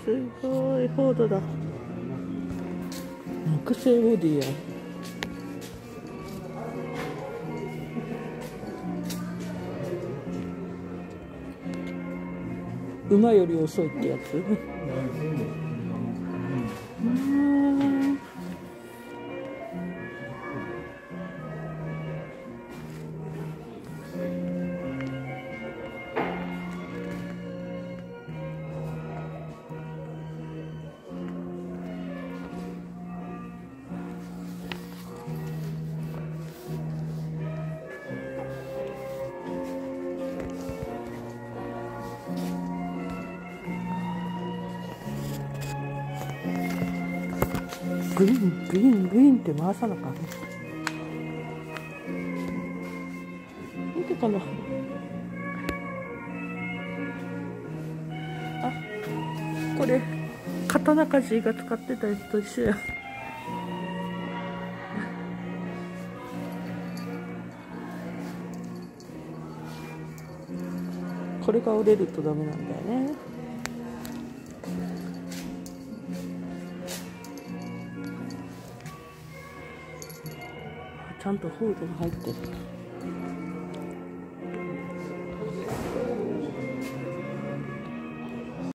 すごいフォードだ。木製ボディや。馬より遅いってやつ。グイングイングインって回さなかった。見てかな。あ、これ刀鍛冶が使ってたやつと一緒や。これが折れるとダメなんだよね。ちゃんとフードが入ってる。